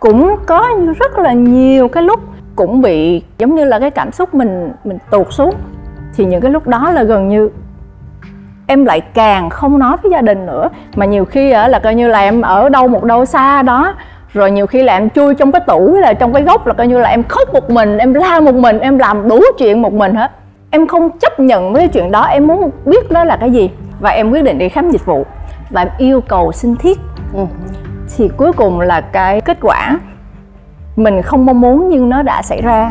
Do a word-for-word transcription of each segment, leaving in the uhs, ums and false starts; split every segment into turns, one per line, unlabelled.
cũng có rất là nhiều cái lúc cũng bị giống như là cái cảm xúc mình mình tụt xuống. Thì những cái lúc đó là gần như em lại càng không nói với gia đình nữa, mà nhiều khi là coi như là em ở đâu một đâu xa đó, rồi nhiều khi là em chui trong cái tủ hay là trong cái góc, là coi như là em khóc một mình, em la một mình, em làm đủ chuyện một mình hết. Em không chấp nhận với cái chuyện đó, em muốn biết đó là cái gì. Và em quyết định đi khám dịch vụ và em yêu cầu sinh thiết. ừ. Thì cuối cùng là cái kết quả mình không mong muốn nhưng nó đã xảy ra.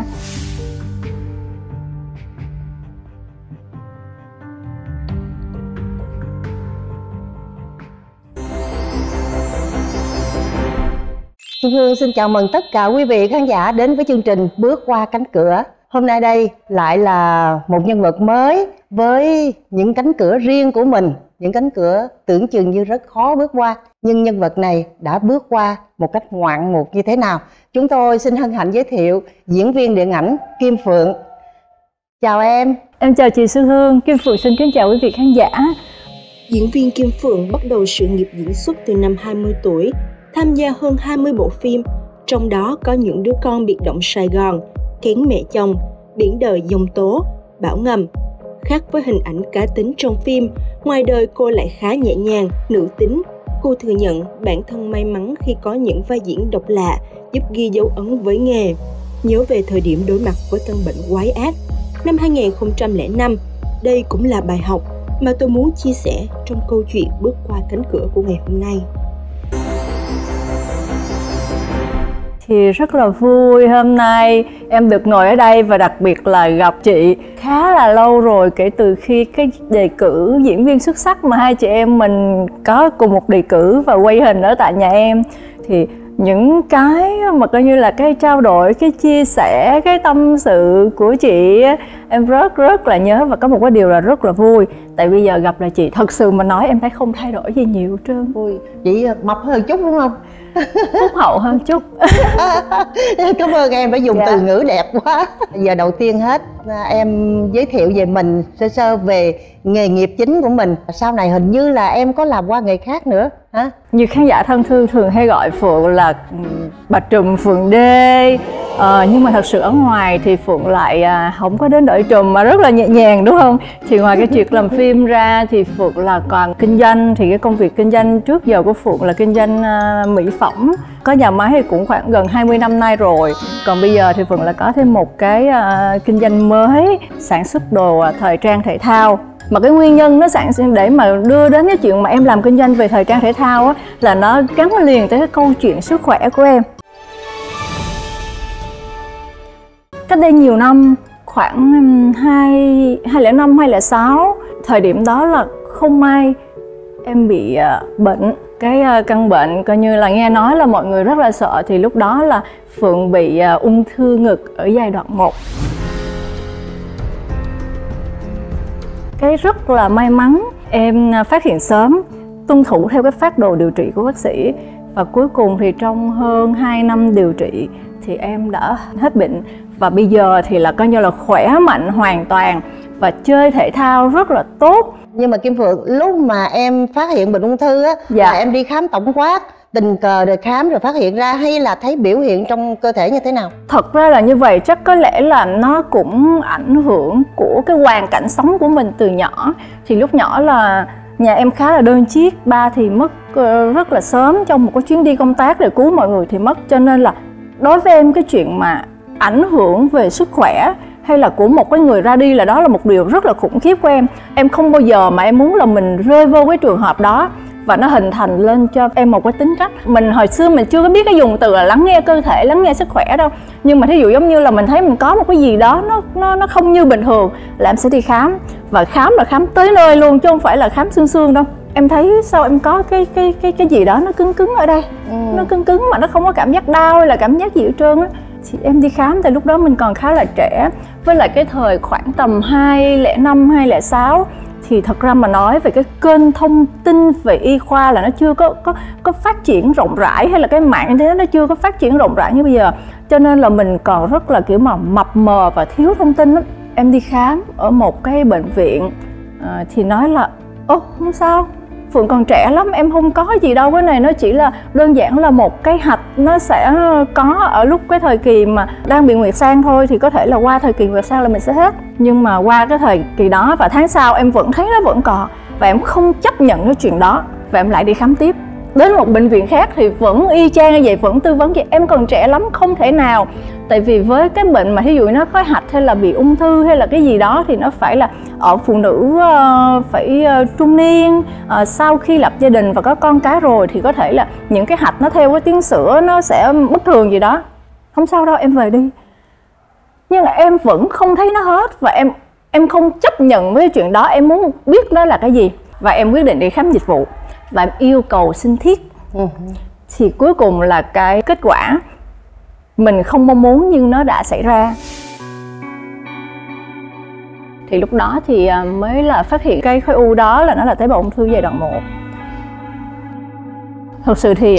Xuân Hương xin chào mừng tất cả quý vị khán giả đến với chương trình Bước Qua Cánh Cửa. Hôm nay đây lại là một nhân vật mới với những cánh cửa riêng của mình, những cánh cửa tưởng chừng như rất khó bước qua. Nhưng nhân vật này đã bước qua một cách ngoạn mục như thế nào? Chúng tôi xin hân hạnh giới thiệu diễn viên điện ảnh Kim Phượng. Chào em.
Em chào chị Xuân Hương. Kim Phượng xin kính chào quý vị khán giả.
Diễn viên Kim Phượng bắt đầu sự nghiệp diễn xuất từ năm hai mươi tuổi, tham gia hơn hai mươi bộ phim, trong đó có Những Đứa Con Biệt Động Sài Gòn, Kén Mẹ Chồng, Biển Đời Giông Tố, Bão Ngầm. Khác với hình ảnh cá tính trong phim, ngoài đời cô lại khá nhẹ nhàng, nữ tính. Cô thừa nhận bản thân may mắn khi có những vai diễn độc lạ, giúp ghi dấu ấn với nghề. Nhớ về thời điểm đối mặt với căn bệnh quái ác năm hai nghìn không trăm lẻ năm, đây cũng là bài học mà tôi muốn chia sẻ trong câu chuyện Bước Qua Cánh Cửa của ngày hôm nay.
Thì rất là vui hôm nay em được ngồi ở đây và đặc biệt là gặp chị. Khá là lâu rồi kể từ khi cái đề cử diễn viên xuất sắc mà hai chị em mình có cùng một đề cử và quay hình ở tại nhà em. Thì những cái mà coi như là cái trao đổi, cái chia sẻ, cái tâm sự của chị em rất rất là nhớ. Và có một cái điều là rất là vui, tại bây giờ gặp lại chị thật sự mà nói em thấy không thay đổi gì nhiều hết trơn.
Ui, chị mập hơn chút đúng không?
Phúc hậu hơn chút.
Cảm ơn em đã dùng dạ. từ ngữ đẹp quá. Giờ đầu tiên hết em giới thiệu về mình sơ sơ về nghề nghiệp chính của mình. Sau này hình như là em có làm qua nghề khác nữa hả?
Như khán giả thân thương thường hay gọi Phượng là bà trùm Phượng Đê. Ờ, nhưng mà thật sự ở ngoài thì Phượng lại à, không có đến đội trùm mà rất là nhẹ nhàng đúng không? Thì ngoài cái chuyện làm phim ra thì Phượng là còn kinh doanh. Thì cái công việc kinh doanh trước giờ của Phượng là kinh doanh à, mỹ phẩm. Có nhà máy thì cũng khoảng gần hai mươi năm nay rồi. Còn bây giờ thì Phượng lại có thêm một cái à, kinh doanh mới, sản xuất đồ à, thời trang thể thao. Mà cái nguyên nhân nó sản sinh để mà đưa đến cái chuyện mà em làm kinh doanh về thời trang thể thao á, là nó gắn liền tới cái câu chuyện sức khỏe của em. Cách đây nhiều năm, khoảng hai lẻ năm, hai lẻ sáu, thời điểm đó là không may em bị uh, bệnh. Cái uh, căn bệnh coi như là nghe nói là mọi người rất là sợ. Thì lúc đó là Phượng bị uh, ung thư ngực ở giai đoạn một. Cái rất là may mắn em phát hiện sớm, tuân thủ theo cái phác đồ điều trị của bác sĩ. Và cuối cùng thì trong hơn hai năm điều trị thì em đã hết bệnh. Và bây giờ thì là coi như là khỏe mạnh hoàn toàn và chơi thể thao rất là tốt.
Nhưng mà Kim Phượng, lúc mà em phát hiện bệnh ung thư á, dạ. là em đi khám tổng quát, tình cờ rồi khám rồi phát hiện ra, hay là thấy biểu hiện trong cơ thể như thế nào?
Thật ra là như vậy, chắc có lẽ là nó cũng ảnh hưởng của cái hoàn cảnh sống của mình từ nhỏ. Thì lúc nhỏ là nhà em khá là đơn chiếc, ba thì mất rất là sớm trong một cái chuyến đi công tác để cứu mọi người thì mất. Cho nên là đối với em cái chuyện mà ảnh hưởng về sức khỏe hay là của một cái người ra đi là đó là một điều rất là khủng khiếp của em. Em không bao giờ mà em muốn là mình rơi vô cái trường hợp đó. Và nó hình thành lên cho em một cái tính cách. Mình hồi xưa mình chưa có biết cái dùng từ là lắng nghe cơ thể, lắng nghe sức khỏe đâu. Nhưng mà thí dụ giống như là mình thấy mình có một cái gì đó nó nó nó không như bình thường là em sẽ đi khám. Và khám là khám tới nơi luôn chứ không phải là khám xương xương đâu. Em thấy sao em có cái cái cái cái gì đó nó cứng cứng ở đây. Ừ. Nó cứng cứng mà nó không có cảm giác đau hay là cảm giác gì hết trơn á. Thì em đi khám tại lúc đó mình còn khá là trẻ. Với lại cái thời khoảng tầm hai lẻ năm, hai lẻ sáu thì thật ra mà nói về cái kênh thông tin về y khoa là nó chưa có có có phát triển rộng rãi, hay là cái mạng như thế nó chưa có phát triển rộng rãi như bây giờ. Cho nên là mình còn rất là kiểu mà mập mờ và thiếu thông tin lắm. Em đi khám ở một cái bệnh viện à, thì nói là ố không sao, Phượng còn trẻ lắm, em không có gì đâu, cái này nó chỉ là đơn giản là một cái hạch nó sẽ có ở lúc cái thời kỳ mà đang bị nguyệt sang thôi, thì có thể là qua thời kỳ nguyệt sang là mình sẽ hết. Nhưng mà qua cái thời kỳ đó và tháng sau em vẫn thấy nó vẫn còn, và em không chấp nhận cái chuyện đó, và em lại đi khám tiếp. Đến một bệnh viện khác thì vẫn y chang như vậy, vẫn tư vấn vậy. Em còn trẻ lắm, không thể nào. Tại vì với cái bệnh mà ví dụ nó có hạch hay là bị ung thư hay là cái gì đó thì nó phải là ở phụ nữ uh, phải uh, trung niên, uh, sau khi lập gia đình và có con cái rồi thì có thể là những cái hạch nó theo cái tiếng sữa nó sẽ bất thường gì đó. Không sao đâu, em về đi. Nhưng mà em vẫn không thấy nó hết, và em em không chấp nhận với cái chuyện đó. Em muốn biết đó là cái gì, và em quyết định đi khám dịch vụ và em yêu cầu sinh thiết. uh-huh. Thì cuối cùng là cái kết quả mình không mong muốn nhưng nó đã xảy ra. Thì lúc đó thì mới là phát hiện cái khối u đó là nó là tế bào ung thư giai đoạn một. Thực sự thì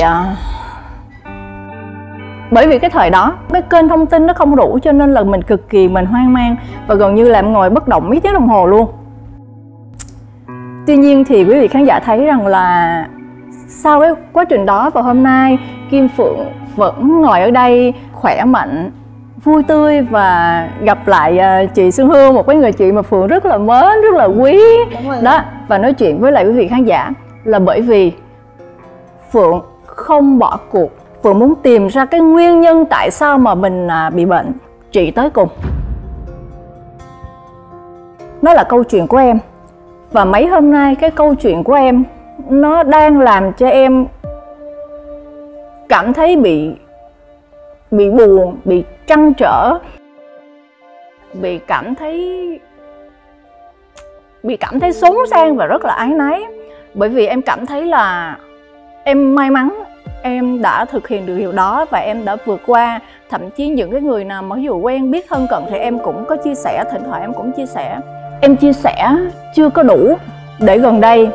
bởi vì cái thời đó cái kênh thông tin nó không đủ, cho nên là mình cực kỳ mình hoang mang và gần như là em ngồi bất động mấy tiếng đồng hồ luôn. Tuy nhiên thì quý vị khán giả thấy rằng là sau cái quá trình đó và hôm nay Kim Phượng vẫn ngồi ở đây khỏe mạnh, vui tươi và gặp lại chị Xuân Hương, một cái người chị mà Phượng rất là mến, rất là quý đó, và nói chuyện với lại quý vị khán giả là bởi vì Phượng không bỏ cuộc. Phượng muốn tìm ra cái nguyên nhân tại sao mà mình bị bệnh, trị tới cùng. Nó là câu chuyện của em, và mấy hôm nay cái câu chuyện của em nó đang làm cho em cảm thấy bị bị buồn, bị trăn trở, bị cảm thấy bị cảm thấy xốn sang và rất là áy náy. Bởi vì em cảm thấy là em may mắn em đã thực hiện được điều đó và em đã vượt qua. Thậm chí những cái người nào mà ví dụ quen biết thân cận thì em cũng có chia sẻ, thỉnh thoảng em cũng chia sẻ. Em chia sẻ chưa có đủ, để gần đây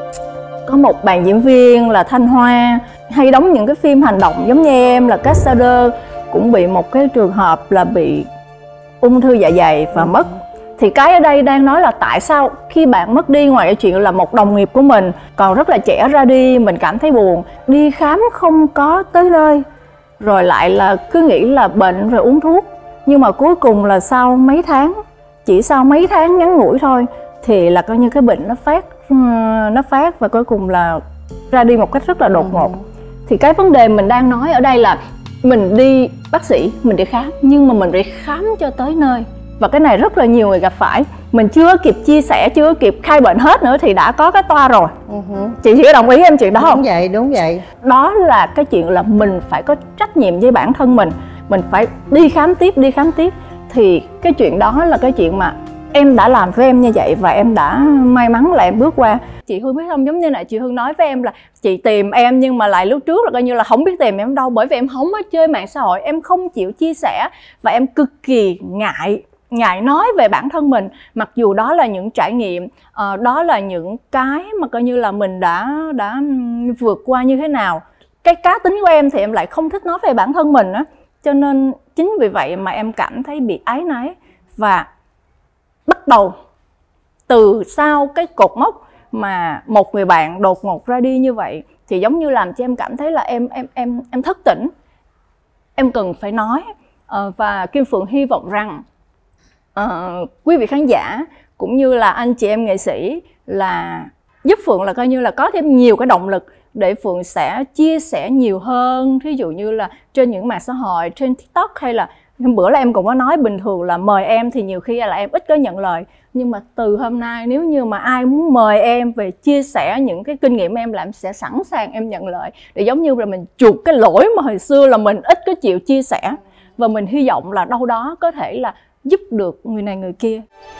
có một bạn diễn viên là Thanh Hoa hay đóng những cái phim hành động giống như em là Cassandra cũng bị một cái trường hợp là bị ung thư dạ dày và mất. Thì cái ở đây đang nói là tại sao khi bạn mất đi, ngoài cái chuyện là một đồng nghiệp của mình còn rất là trẻ ra đi, mình cảm thấy buồn, đi khám không có tới nơi, rồi lại là cứ nghĩ là bệnh rồi uống thuốc. Nhưng mà cuối cùng là sau mấy tháng, chỉ sau mấy tháng ngắn ngủi thôi thì là coi như cái bệnh nó phát nó phát và cuối cùng là ra đi một cách rất là đột ngột. Thì cái vấn đề mình đang nói ở đây là mình đi bác sĩ, mình đi khám, nhưng mà mình phải khám cho tới nơi. Và cái này rất là nhiều người gặp phải. Mình chưa kịp chia sẻ, chưa kịp khai bệnh hết nữa thì đã có cái toa rồi. uh-huh. Chị chỉ có đồng ý em chuyện đó không?
Đúng vậy, đúng vậy.
Đó là cái chuyện là mình phải có trách nhiệm với bản thân mình. Mình phải đi khám tiếp, đi khám tiếp. Thì cái chuyện đó là cái chuyện mà em đã làm với em như vậy và em đã may mắn là em bước qua. Chị Hương biết không, giống như là chị Hương nói với em là chị tìm em nhưng mà lại lúc trước là coi như là không biết tìm em đâu, bởi vì em không có chơi mạng xã hội, em không chịu chia sẻ và em cực kỳ ngại ngại nói về bản thân mình, mặc dù đó là những trải nghiệm, uh, đó là những cái mà coi như là mình đã đã vượt qua như thế nào. Cái cá tính của em thì em lại không thích nói về bản thân mình á, cho nên chính vì vậy mà em cảm thấy bị áy náy. Và bắt đầu từ sau cái cột mốc mà một người bạn đột ngột ra đi như vậy thì giống như làm cho em cảm thấy là em em em em thất tỉnh, em cần phải nói. uh, và Kim Phượng hy vọng rằng uh, quý vị khán giả cũng như là anh chị em nghệ sĩ là giúp Phượng là coi như là có thêm nhiều cái động lực để Phượng sẽ chia sẻ nhiều hơn, thí dụ như là trên những mạng xã hội, trên TikTok, hay là hôm bữa là em cũng có nói bình thường là mời em thì nhiều khi là em ít có nhận lời, nhưng mà từ hôm nay nếu như mà ai muốn mời em về chia sẻ những cái kinh nghiệm em làm sẽ sẵn sàng em nhận lời, để giống như là mình chuộc cái lỗi mà hồi xưa là mình ít có chịu chia sẻ, và mình hy vọng là đâu đó có thể là giúp được người này người kia.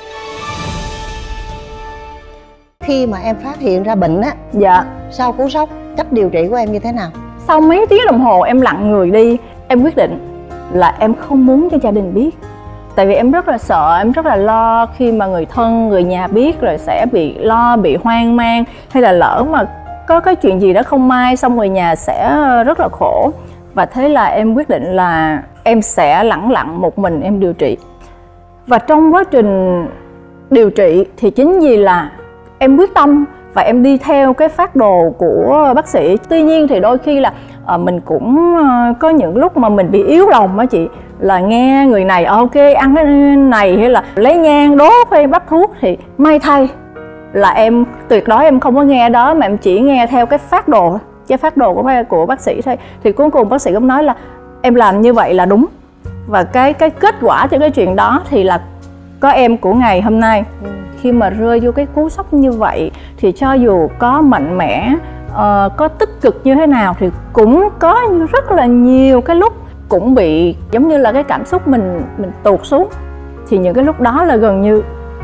Khi mà em phát hiện ra bệnh á,
dạ,
sau cú sốc, cách điều trị của em như thế nào?
Sau mấy tiếng đồng hồ em lặng người đi, em quyết định là em không muốn cho gia đình biết. Tại vì em rất là sợ, em rất là lo khi mà người thân, người nhà biết rồi sẽ bị lo, bị hoang mang, hay là lỡ mà có cái chuyện gì đó không may xong người nhà sẽ rất là khổ. Và thế là em quyết định là em sẽ lẳng lặng một mình em điều trị. Và trong quá trình điều trị thì chính vì là em quyết tâm và em đi theo cái phác đồ của bác sĩ. Tuy nhiên thì đôi khi là uh, mình cũng uh, có những lúc mà mình bị yếu lòng á chị, là nghe người này ok ăn cái này hay là lấy nhang đốt hay bắt thuốc, thì may thay là em tuyệt đối em không có nghe đó, mà em chỉ nghe theo cái phác đồ, cái phác đồ của của bác sĩ thôi. Thì cuối cùng bác sĩ cũng nói là em làm như vậy là đúng, và cái cái kết quả cho cái chuyện đó thì là có em của ngày hôm nay. Ừ. Khi mà rơi vô cái cú sốc như vậy thì cho dù có mạnh mẽ, uh, có tích cực như thế nào thì cũng có rất là nhiều cái lúc cũng bị giống như là cái cảm xúc mình mình tụt xuống. Thì những cái lúc đó là gần như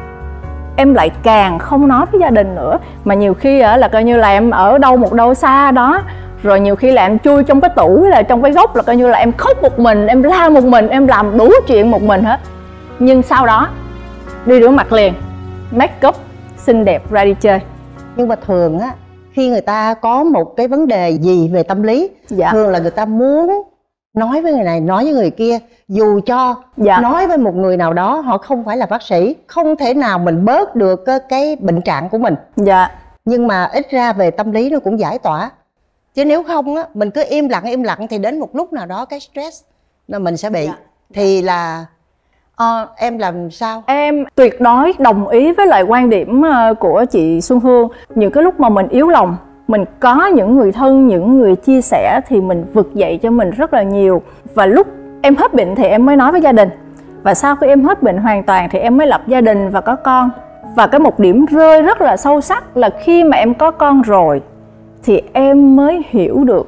em lại càng không nói với gia đình nữa, mà nhiều khi là coi như là em ở đâu một đâu xa đó, rồi nhiều khi là em chui trong cái tủ, là trong cái góc, là coi như là em khóc một mình, em la một mình, em làm đủ chuyện một mình hết. Nhưng sau đó đi rửa mặt liền, make up xinh đẹp ra đi chơi.
Nhưng mà thường á, khi người ta có một cái vấn đề gì về tâm lý, dạ. thường là người ta muốn nói với người này, nói với người kia, dù cho dạ. nói với một người nào đó họ không phải là bác sĩ, không thể nào mình bớt được cái bệnh trạng của mình. Dạ. Nhưng mà ít ra về tâm lý nó cũng giải tỏa. Chứ nếu không á, mình cứ im lặng im lặng thì đến một lúc nào đó cái stress là mình sẽ bị. Dạ. Thì là Ờ, em làm sao?
Em tuyệt đối đồng ý với lại quan điểm của chị Xuân Hương. Những cái lúc mà mình yếu lòng, mình có những người thân, những người chia sẻ thì mình vực dậy cho mình rất là nhiều. Và lúc em hết bệnh thì em mới nói với gia đình. Và sau khi em hết bệnh hoàn toàn thì em mới lập gia đình và có con. Và cái một điểm rơi rất là sâu sắc là khi mà em có con rồi thì em mới hiểu được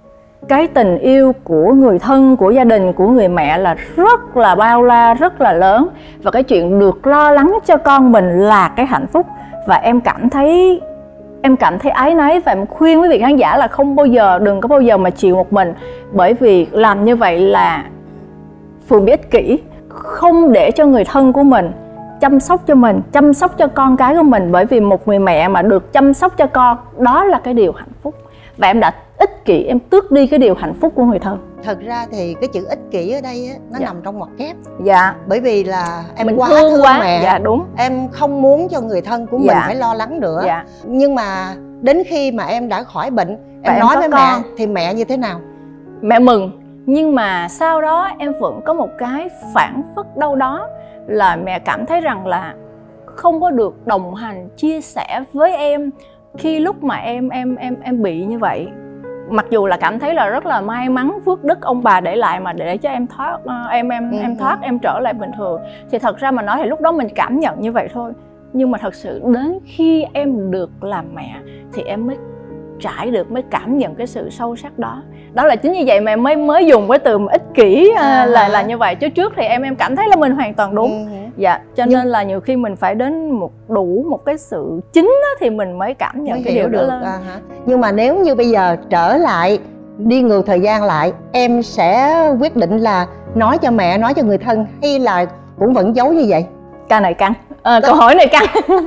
cái tình yêu của người thân, của gia đình, của người mẹ là rất là bao la, rất là lớn. Và cái chuyện được lo lắng cho con mình là cái hạnh phúc. Và em cảm thấy em cảm thấy áy náy, và em khuyên quý vị khán giả là không bao giờ, đừng có bao giờ mà chịu một mình. Bởi vì làm như vậy là Phương biết ích kỷ, không để cho người thân của mình chăm sóc cho mình, chăm sóc cho con cái của mình. Bởi vì một người mẹ mà được chăm sóc cho con, đó là cái điều hạnh phúc. Và em đã ích kỷ, em tước đi cái điều hạnh phúc của người thân.
Thật ra thì cái chữ ích kỷ ở đây á, nó dạ. nằm trong ngoặc kép.
Dạ.
Bởi vì là em
mình
quá
thương,
thương
quá.
mẹ.
Dạ đúng.
Em không muốn cho người thân của mình
dạ.
phải lo lắng nữa.
Dạ.
Nhưng mà đến khi mà em đã khỏi bệnh, em, em nói với con. mẹ thì mẹ như thế nào?
Mẹ mừng. Nhưng mà sau đó em vẫn có một cái phản phất đâu đó là mẹ cảm thấy rằng là không có được đồng hành, chia sẻ với em khi lúc mà em em em em bị như vậy. Mặc dù là cảm thấy là rất là may mắn, phước đức ông bà để lại mà để cho em thoát em em ừ. em thoát em trở lại bình thường. Thì thật ra mà nói thì lúc đó mình cảm nhận như vậy thôi. Nhưng mà thật sự đến khi em được làm mẹ thì em mới trải được, mới cảm nhận cái sự sâu sắc đó. Đó là chính như vậy mà em mới mới dùng cái từ mà ích kỷ à. là là như vậy. Chứ trước thì em em cảm thấy là mình hoàn toàn đúng. Ừ. Dạ, cho nên Nhưng... là nhiều khi mình phải đến một đủ một cái sự chính đó, thì mình mới cảm nhận mới cái điều đó lên. À, hả?
Nhưng mà nếu như bây giờ trở lại, đi ngược thời gian lại, em sẽ quyết định là nói cho mẹ, nói cho người thân, hay là cũng vẫn giấu như vậy?
Ca này căng, à, câu hỏi này căng.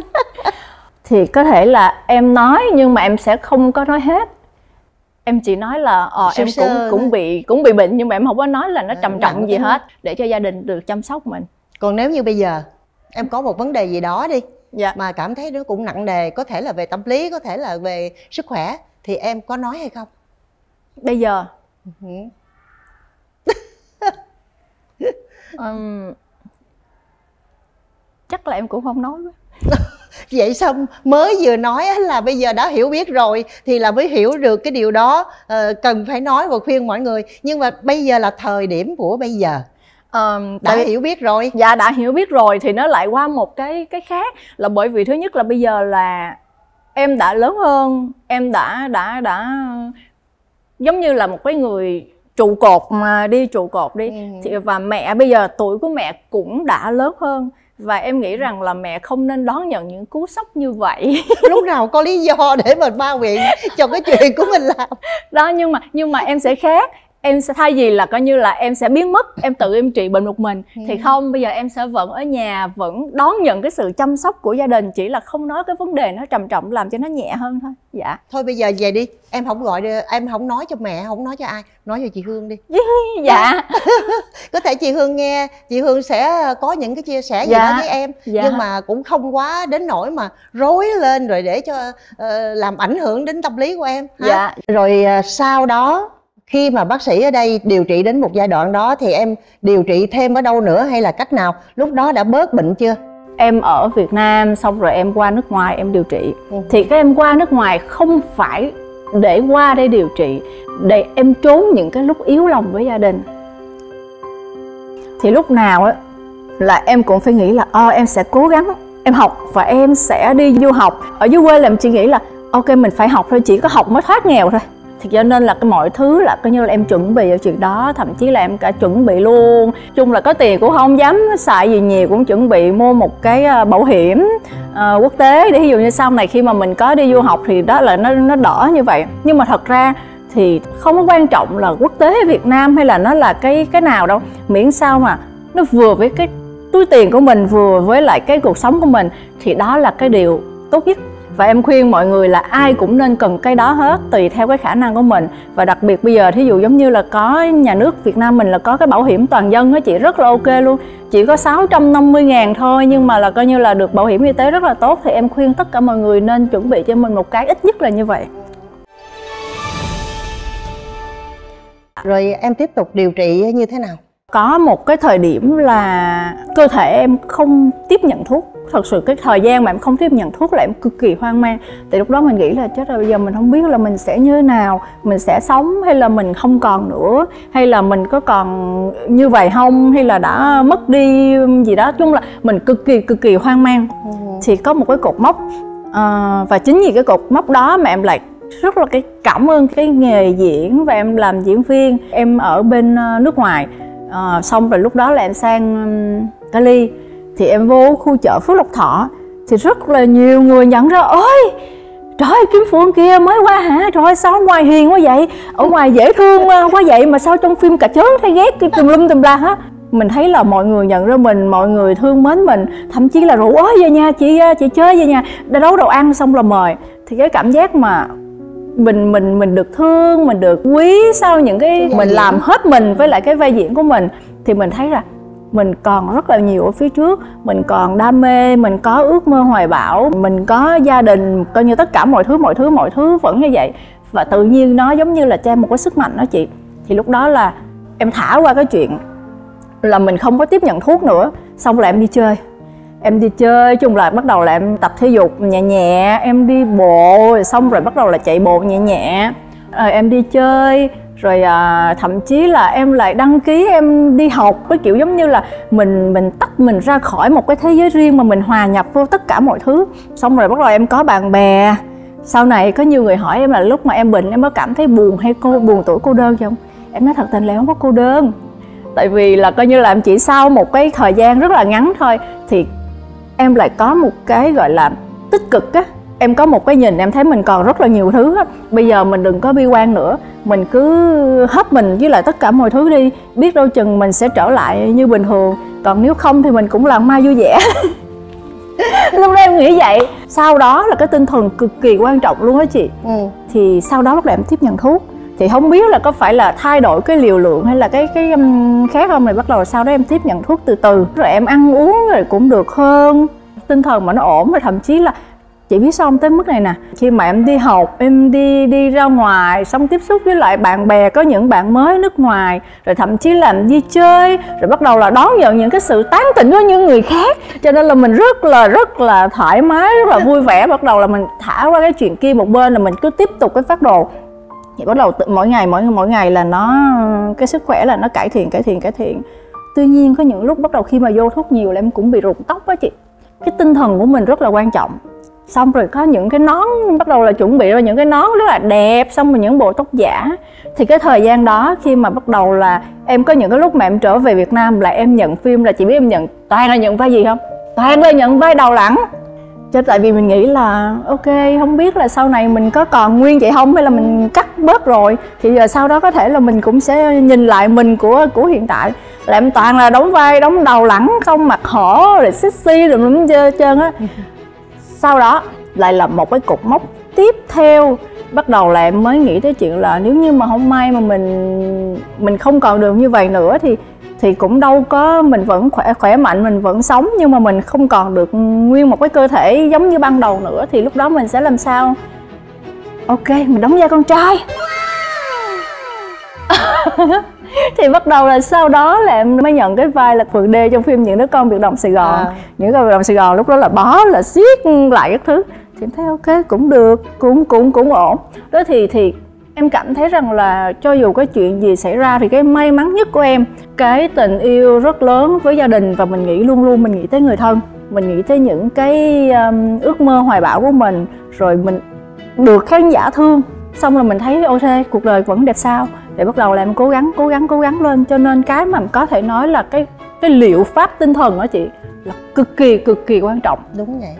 Thì có thể là em nói nhưng mà em sẽ không có nói hết. Em chỉ nói là ờ, em cũng cũng bị cũng bị bệnh, nhưng mà em không có nói là nó trầm trọng gì hết, để cho gia đình được chăm sóc mình.
Còn nếu như bây giờ em có một vấn đề gì đó đi,
dạ.
mà cảm thấy nó cũng nặng nề, có thể là về tâm lý, có thể là về sức khỏe, thì em có nói hay không?
Bây giờ um, chắc là em cũng không nói.
Vậy xong mới vừa nói là bây giờ đã hiểu biết rồi thì là mới hiểu được cái điều đó, uh, cần phải nói và khuyên mọi người. Nhưng mà bây giờ là thời điểm của bây giờ, um, đã tại, hiểu biết rồi.
Dạ đã hiểu biết rồi thì nó lại qua một cái cái khác, là bởi vì thứ nhất là bây giờ là em đã lớn hơn, em đã đã đã giống như là một cái người trụ cột mà đi trụ cột đi. Ừ. Thì, và mẹ bây giờ tuổi của mẹ cũng đã lớn hơn. Và em nghĩ rằng là mẹ không nên đón nhận những cú sốc như vậy.
Lúc nào có lý do để mà bao biện cho cái chuyện của mình làm.
Đó, nhưng mà nhưng mà em sẽ khác. em sẽ thay vì là coi như là em sẽ biến mất, em tự em trị bệnh một mình, ừ. thì không, bây giờ em sẽ vẫn ở nhà, vẫn đón nhận cái sự chăm sóc của gia đình, chỉ là không nói cái vấn đề nó trầm trọng, làm cho nó nhẹ hơn thôi. Dạ.
Thôi bây giờ về đi, em không gọi, em không nói cho mẹ, không nói cho ai, nói cho chị Hương đi.
Dạ.
Có thể chị Hương nghe, chị Hương sẽ có những cái chia sẻ gì
dạ.
đó với em, dạ. nhưng mà cũng không quá đến nỗi mà rối lên rồi để cho uh, làm ảnh hưởng đến tâm lý của em ha? Dạ. Rồi uh, sau đó khi mà bác sĩ ở đây điều trị đến một giai đoạn đó thì em điều trị thêm ở đâu nữa hay là cách nào? Lúc đó đã bớt bệnh chưa?
Em ở Việt Nam xong rồi em qua nước ngoài em điều trị. ừ. Thì các em qua nước ngoài không phải để qua đây điều trị, để em trốn những cái lúc yếu lòng với gia đình. Thì lúc nào á là em cũng phải nghĩ là ờ em sẽ cố gắng em học và em sẽ đi du học. Ở dưới quê là em chỉ nghĩ là ok mình phải học thôi, chỉ có học mới thoát nghèo thôi. Thì cho nên là cái mọi thứ là coi như là em chuẩn bị ở chuyện đó, thậm chí là em cả chuẩn bị luôn. Chung là có tiền cũng không dám xài gì nhiều, cũng chuẩn bị mua một cái bảo hiểm uh, quốc tế để ví dụ như sau này khi mà mình có đi du học thì đó là nó nó đỡ như vậy. Nhưng mà thật ra thì không có quan trọng là quốc tế hay Việt Nam hay là nó là cái cái nào đâu, miễn sao mà nó vừa với cái túi tiền của mình, vừa với lại cái cuộc sống của mình thì đó là cái điều tốt nhất. Và em khuyên mọi người là ai cũng nên cần cái đó hết, tùy theo cái khả năng của mình. Và đặc biệt bây giờ thí dụ giống như là có nhà nước Việt Nam mình là có cái bảo hiểm toàn dân á chị, rất là ok luôn. Chỉ có sáu trăm năm mươi ngàn thôi nhưng mà là coi như là được bảo hiểm y tế rất là tốt. Thì em khuyên tất cả mọi người nên chuẩn bị cho mình một cái ít nhất là như vậy.
Rồi em tiếp tục điều trị như thế nào?
Có một cái thời điểm là cơ thể em không tiếp nhận thuốc. Thật sự cái thời gian mà em không tiếp nhận thuốc là em cực kỳ hoang mang. Tại lúc đó mình nghĩ là chết rồi, bây giờ mình không biết là mình sẽ như thế nào, mình sẽ sống hay là mình không còn nữa, hay là mình có còn như vậy không, hay là đã mất đi gì đó. Chung là mình cực kỳ cực kỳ hoang mang. ừ. Thì có một cái cột mốc à, và chính vì cái cột mốc đó mà em lại rất là cái cảm ơn cái nghề diễn và em làm diễn viên. Em ở bên nước ngoài à, xong rồi lúc đó là em sang um, Cali. Thì em vô khu chợ Phước Lộc Thọ thì rất là nhiều người nhận ra, ôi trời ơi, Kim Phượng kia mới qua hả, trời ơi sao ở ngoài hiền quá vậy, ở ngoài dễ thương quá vậy mà sao trong phim cà chớn thấy ghét tùm lum tùm la hết. Mình thấy là mọi người nhận ra mình, mọi người thương mến mình, thậm chí là rủ ơi về nhà chị chị chơi về nhà, đã nấu đồ ăn xong là mời. Thì cái cảm giác mà mình mình mình được thương, mình được quý sau những cái mình làm hết mình với lại cái vai diễn của mình, thì mình thấy là mình còn rất là nhiều ở phía trước, mình còn đam mê, mình có ước mơ hoài bão, mình có gia đình, coi như tất cả mọi thứ mọi thứ mọi thứ vẫn như vậy. Và tự nhiên nó giống như là cho em một cái sức mạnh đó chị. Thì lúc đó là em thả qua cái chuyện là mình không có tiếp nhận thuốc nữa. Xong là em đi chơi. Em đi chơi, chung là bắt đầu là em tập thể dục nhẹ nhẹ, em đi bộ, xong rồi bắt đầu là chạy bộ nhẹ nhẹ. Rồi em đi chơi, rồi à, thậm chí là em lại đăng ký em đi học, cái kiểu giống như là mình mình tách mình ra khỏi một cái thế giới riêng mà mình hòa nhập vô tất cả mọi thứ. Xong rồi bắt đầu em có bạn bè. Sau này có nhiều người hỏi em là lúc mà em bệnh em có cảm thấy buồn hay cô buồn tuổi cô đơn không? Em nói thật tình là không có cô đơn. Tại vì là coi như là em chỉ sau một cái thời gian rất là ngắn thôi thì em lại có một cái gọi là tích cực á. Em có một cái nhìn, em thấy mình còn rất là nhiều thứ á. Bây giờ mình đừng có bi quan nữa, mình cứ hấp mình với lại tất cả mọi thứ đi. Biết đâu chừng mình sẽ trở lại như bình thường. Còn nếu không thì mình cũng là ma vui vẻ. Lúc đó em nghĩ vậy. Sau đó là cái tinh thần cực kỳ quan trọng luôn á chị. ừ. Thì sau đó bắt đầu em tiếp nhận thuốc. Thì không biết là có phải là thay đổi cái liều lượng hay là cái cái um, khác không. Rồi bắt đầu sau đó em tiếp nhận thuốc từ từ. Rồi em ăn uống rồi cũng được hơn. Tinh thần mà nó ổn, rồi thậm chí là chị biết sao không, tới mức này nè, khi mà em đi học, em đi đi ra ngoài, xong tiếp xúc với lại bạn bè, có những bạn mới nước ngoài, rồi thậm chí là em đi chơi, rồi bắt đầu là đón nhận những cái sự tán tỉnh của những người khác, cho nên là mình rất là rất là thoải mái, rất là vui vẻ. Bắt đầu là mình thả qua cái chuyện kia một bên, là mình cứ tiếp tục cái phác đồ. Thì bắt đầu mỗi ngày mỗi mỗi ngày là nó cái sức khỏe là nó cải thiện cải thiện cải thiện. Tuy nhiên có những lúc bắt đầu khi mà vô thuốc nhiều là em cũng bị rụng tóc á chị. Cái tinh thần của mình rất là quan trọng. Xong rồi có những cái nón, bắt đầu là chuẩn bị ra những cái nón rất là đẹp, xong rồi những bộ tóc giả. Thì cái thời gian đó khi mà bắt đầu là em có những cái lúc mà em trở về Việt Nam là em nhận phim, là chị biết em nhận toàn là nhận vai gì không? Toàn là nhận vai đầu lẳng. Chứ tại vì mình nghĩ là ok, không biết là sau này mình có còn nguyên vậy không, hay là mình cắt bớt rồi, thì giờ sau đó có thể là mình cũng sẽ nhìn lại mình của của hiện tại là em toàn là đóng vai đóng đầu lẳng, không mặt hở rồi sexy rồi đúng chưa trơn á. Sau đó lại là một cái cột mốc tiếp theo, bắt đầu là em mới nghĩ tới chuyện là nếu như mà không may mà mình mình không còn được như vậy nữa thì thì cũng đâu có, mình vẫn khỏe khỏe mạnh, mình vẫn sống, nhưng mà mình không còn được nguyên một cái cơ thể giống như ban đầu nữa, thì lúc đó mình sẽ làm sao? Ok, mình đóng vai con trai. Thì bắt đầu là sau đó là em mới nhận cái vai là Phượng Đê trong phim Những Đứa Con Biệt Động Sài Gòn. à. Những Đứa Con Biệt Động Sài Gòn lúc đó là bó, là siết lại các thứ, thì em thấy ok, cũng được, cũng cũng cũng ổn. Đó thì thì em cảm thấy rằng là cho dù cái chuyện gì xảy ra thì cái may mắn nhất của em, cái tình yêu rất lớn với gia đình, và mình nghĩ luôn luôn mình nghĩ tới người thân, mình nghĩ tới những cái um, ước mơ hoài bão của mình, rồi mình được khán giả thương, xong rồi mình thấy ok, cuộc đời vẫn đẹp sao, để bắt đầu là em cố gắng cố gắng cố gắng lên. Cho nên cái mà có thể nói là cái cái liệu pháp tinh thần đó chị là cực kỳ cực kỳ quan trọng.
Đúng vậy.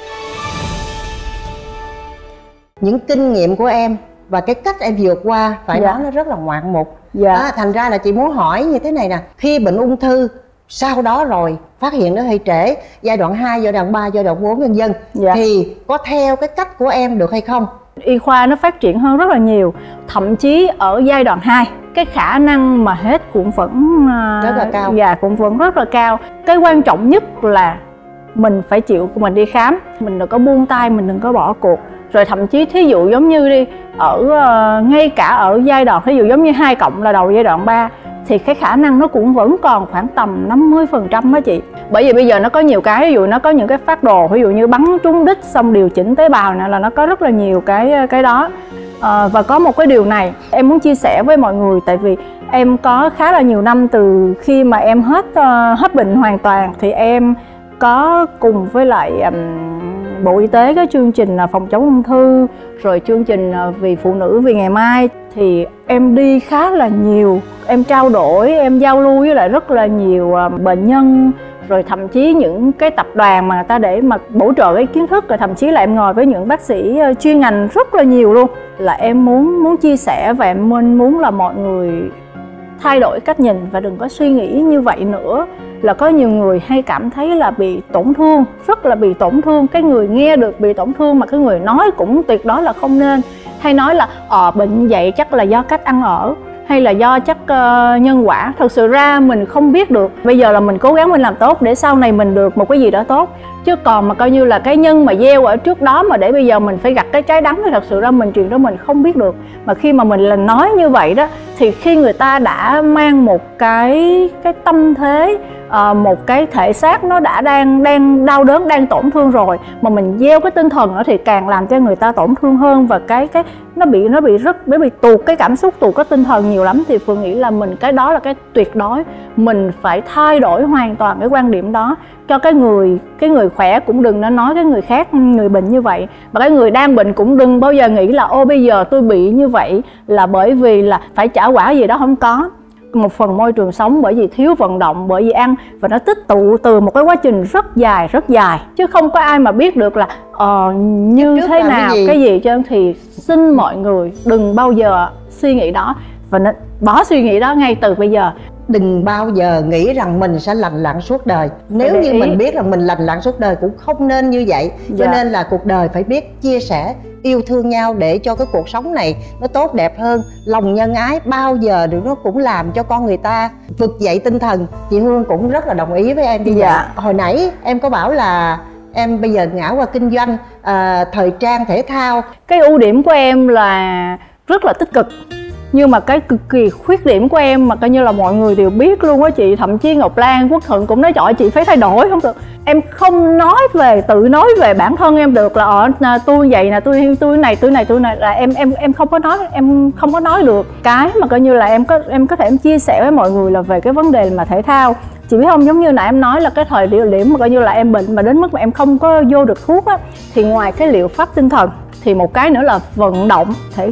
Những kinh nghiệm của em và cái cách em vượt qua phải
dạ.
nói nó rất là ngoạn mục.
Dạ.
À, thành ra là chị muốn hỏi như thế này nè, khi bệnh ung thư sau đó rồi phát hiện nó hơi trễ, giai đoạn hai, giai đoạn ba, giai đoạn bốn vân vân,
dạ.
thì có theo cái cách của em được hay không?
Y khoa nó phát triển hơn rất là nhiều, thậm chí ở giai đoạn hai cái khả năng mà hết cũng vẫn
rất là cao.
Dạ, cũng vẫn rất là cao. Cái quan trọng nhất là mình phải chịu mình đi khám, mình đừng có buông tay, mình đừng có bỏ cuộc. Rồi thậm chí thí dụ giống như đi ở uh, ngay cả ở giai đoạn thí dụ giống như hai cộng là đầu giai đoạn ba, thì cái khả năng nó cũng vẫn còn khoảng tầm năm mươi phần trăm đó chị. Bởi vì bây giờ nó có nhiều cái, ví dụ nó có những cái phác đồ, ví dụ như bắn trúng đích xong điều chỉnh tế bào này, là nó có rất là nhiều cái cái đó. À, và có một cái điều này em muốn chia sẻ với mọi người, tại vì em có khá là nhiều năm từ khi mà em hết uh, hết bệnh hoàn toàn, thì em có cùng với lại um, Bộ Y tế cái chương trình là phòng chống ung thư, rồi chương trình Vì Phụ Nữ Vì Ngày Mai, thì em đi khá là nhiều, em trao đổi, em giao lưu với lại rất là nhiều bệnh nhân, rồi thậm chí những cái tập đoàn mà người ta để mà bổ trợ cái kiến thức, rồi thậm chí là em ngồi với những bác sĩ chuyên ngành rất là nhiều luôn. Là em muốn muốn chia sẻ và em muốn muốn là mọi người thay đổi cách nhìn và đừng có suy nghĩ như vậy nữa. Là có nhiều người hay cảm thấy là bị tổn thương, rất là bị tổn thương, cái người nghe được bị tổn thương mà cái người nói cũng tuyệt đối là không nên. Hay nói là ờ bệnh vậy chắc là do cách ăn ở, hay là do chắc uh, nhân quả. Thật sự ra mình không biết được. Bây giờ là mình cố gắng mình làm tốt để sau này mình được một cái gì đó tốt. Chứ còn mà coi như là cái nhân mà gieo ở trước đó mà để bây giờ mình phải gặt cái trái đắng thì thật sự ra mình chuyện đó mình không biết được. Mà khi mà mình là nói như vậy đó, thì khi người ta đã mang một cái cái tâm thế, uh, một cái thể xác nó đã đang đang đau đớn, đang tổn thương rồi, mà mình gieo cái tinh thần nữa thì càng làm cho người ta tổn thương hơn, và cái cái nó bị nó bị rất nó bị tuột cái cảm xúc, tuột cái tinh thần nhiều lắm. Thì Phương nghĩ là mình cái đó là cái tuyệt đối, mình phải thay đổi hoàn toàn cái quan điểm đó cho cái người cái người khỏe, cũng đừng nó nói cái người khác, người bệnh như vậy. Và cái người đang bệnh cũng đừng bao giờ nghĩ là ô bây giờ tôi bị như vậy là bởi vì là phải trả quả gì đó, không có. Một phần môi trường sống, bởi vì thiếu vận động, bởi vì ăn, và nó tích tụ từ một cái quá trình rất dài rất dài, chứ không có ai mà biết được là ờ, như thế nào, cái gì, cái gì chứ. Thì xin mọi người đừng bao giờ suy nghĩ đó, và nên bỏ suy nghĩ đó ngay từ bây giờ.
Đừng bao giờ nghĩ rằng mình sẽ lành lặn suốt đời. Nếu như ý. mình biết rằng mình lành lặn suốt đời cũng không nên như vậy. Dạ. Cho nên là cuộc đời phải biết chia sẻ, yêu thương nhau để cho cái cuộc sống này nó tốt đẹp hơn. Lòng nhân ái bao giờ được nó cũng làm cho con người ta vực dậy tinh thần. Chị Hương cũng rất là đồng ý với em như vậy. Dạ. Hồi nãy em có bảo là em bây giờ ngã qua kinh doanh, à, thời trang, thể thao.
Cái ưu điểm của em là rất là tích cực, nhưng mà cái cực kỳ khuyết điểm của em mà coi như là mọi người đều biết luôn á chị. Thậm chí Ngọc Lan, Quốc Thuận cũng nói trời chị phải thay đổi, không được. Em không nói về, tự nói về bản thân em được là ờ tôi vậy nè, tôi tôi này tôi này tôi này là em em em không có nói, em không có nói được. Cái mà coi như là em có em có thể em chia sẻ với mọi người là về cái vấn đề mà thể thao. Chị biết không, giống như nãy em nói là cái thời điểm mà coi như là em bệnh mà đến mức mà em không có vô được thuốc á, thì ngoài cái liệu pháp tinh thần thì một cái nữa là vận động thể chất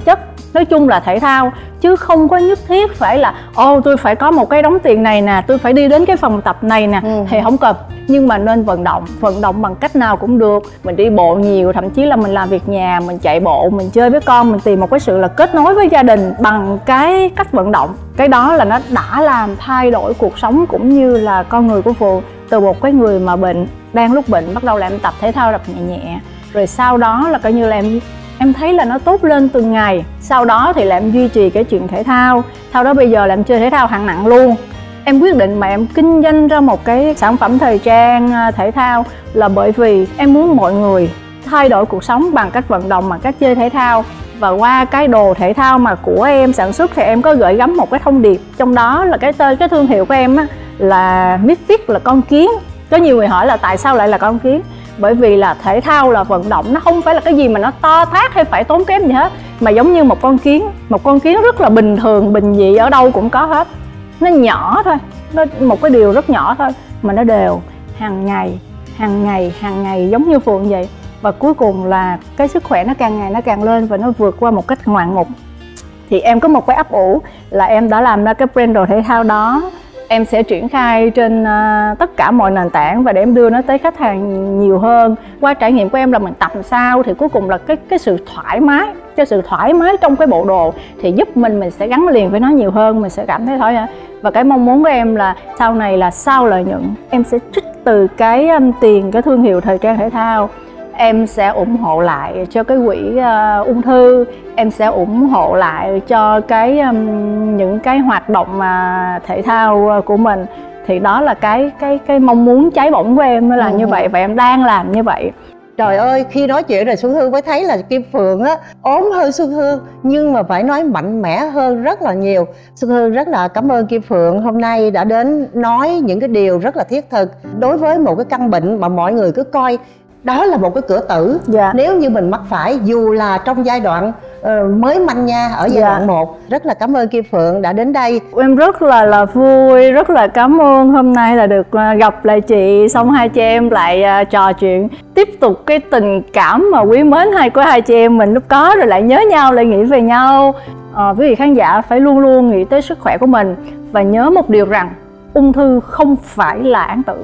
Nói chung là thể thao, chứ không có nhất thiết phải là ồ tôi phải có một cái đống tiền này nè, tôi phải đi đến cái phòng tập này nè, ừ. thì không cần. Nhưng mà nên vận động, vận động bằng cách nào cũng được. Mình đi bộ nhiều, thậm chí là mình làm việc nhà, mình chạy bộ, mình chơi với con, mình tìm một cái sự là kết nối với gia đình bằng cái cách vận động. Cái đó là nó đã làm thay đổi cuộc sống cũng như là con người của Phượng. Từ một cái người mà bệnh, đang lúc bệnh bắt đầu là em tập thể thao đập nhẹ nhẹ, rồi sau đó là coi như là em em thấy là nó tốt lên từng ngày. Sau đó thì là em duy trì cái chuyện thể thao, sau đó bây giờ là em chơi thể thao hạng nặng luôn. Em quyết định mà em kinh doanh ra một cái sản phẩm thời trang thể thao là bởi vì em muốn mọi người thay đổi cuộc sống bằng cách vận động, bằng cách chơi thể thao. Và qua cái đồ thể thao mà của em sản xuất thì em có gửi gắm một cái thông điệp, trong đó là cái tên, cái thương hiệu của em á, là Misfit, là con kiến. Có nhiều người hỏi là tại sao lại là con kiến? Bởi vì là thể thao là vận động, nó không phải là cái gì mà nó to tát hay phải tốn kém gì hết, mà giống như một con kiến, một con kiến rất là bình thường, bình dị, ở đâu cũng có hết. Nó nhỏ thôi, nó một cái điều rất nhỏ thôi mà nó đều hàng ngày, hàng ngày, hàng ngày giống như Phượng vậy. Và cuối cùng là cái sức khỏe nó càng ngày nó càng lên và nó vượt qua một cách ngoạn mục. Thì em có một cái ấp ủ là em đã làm ra cái brand đồ thể thao đó. Em sẽ triển khai trên uh, tất cả mọi nền tảng và để em đưa nó tới khách hàng nhiều hơn. Qua trải nghiệm của em là mình tập làm sao thì cuối cùng là cái cái sự thoải mái, cái sự thoải mái trong cái bộ đồ thì giúp mình mình sẽ gắn liền với nó nhiều hơn, mình sẽ cảm thấy thôi hả. Và cái mong muốn của em là sau này là sau lợi nhuận em sẽ trích từ cái um, tiền cái thương hiệu thời trang thể thao, em sẽ ủng hộ lại cho cái quỹ uh, ung thư, em sẽ ủng hộ lại cho cái um, những cái hoạt động mà thể thao của mình. Thì đó là cái cái cái mong muốn cháy bỏng của em là ừ. như vậy, và em đang làm như vậy.
Trời ơi, khi nói chuyện rồi Xuân Hương mới thấy là Kim Phượng á ốm hơn Xuân Hương, nhưng mà phải nói mạnh mẽ hơn rất là nhiều. Xuân Hương rất là cảm ơn Kim Phượng hôm nay đã đến nói những cái điều rất là thiết thực đối với một cái căn bệnh mà mọi người cứ coi đó là một cái cửa tử. Dạ. Nếu như mình mắc phải, dù là trong giai đoạn uh, mới manh nha, ở giai dạ. đoạn một. Rất là cảm ơn Kim Phượng đã đến đây.
Em rất là là vui, rất là cảm ơn hôm nay là được uh, gặp lại chị, xong hai chị em lại uh, trò chuyện, tiếp tục cái tình cảm mà quý mến hai của hai chị em mình lúc có, rồi lại nhớ nhau, lại nghĩ về nhau. Uh, quý vị khán giả phải luôn luôn nghĩ tới sức khỏe của mình và nhớ một điều rằng ung thư không phải là án tử.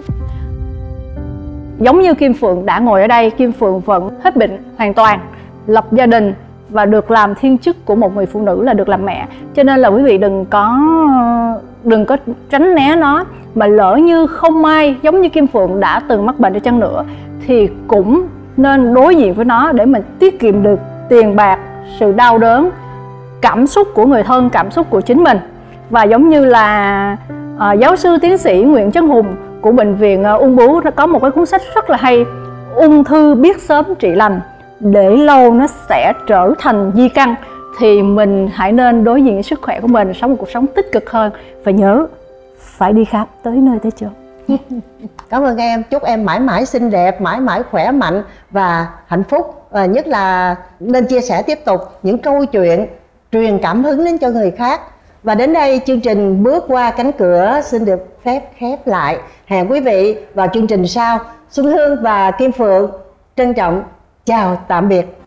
Giống như Kim Phượng đã ngồi ở đây, Kim Phượng vẫn hết bệnh hoàn toàn, lập gia đình và được làm thiên chức của một người phụ nữ là được làm mẹ. Cho nên là quý vị đừng có đừng có tránh né nó, mà lỡ như không may giống như Kim Phượng đã từng mắc bệnh ở chăng nữa thì cũng nên đối diện với nó để mình tiết kiệm được tiền bạc, sự đau đớn, cảm xúc của người thân, cảm xúc của chính mình. Và giống như là uh, giáo sư tiến sĩ Nguyễn Trấn Hùng của bệnh viện ung bướu có một cái cuốn sách rất là hay, Ung thư biết sớm trị lành, để lâu nó sẽ trở thành di căn. Thì mình hãy nên đối diện với sức khỏe của mình, sống một cuộc sống tích cực hơn, và nhớ phải đi khám tới nơi tới chốn.
Cảm ơn em, chúc em mãi mãi xinh đẹp, mãi mãi khỏe mạnh và hạnh phúc. Và nhất là nên chia sẻ tiếp tục những câu chuyện truyền cảm hứng đến cho người khác. Và đến đây chương trình Bước Qua Cánh Cửa xin được phép khép lại. Hẹn quý vị vào chương trình sau. Xuân Hương và Kim Phượng trân trọng chào tạm biệt.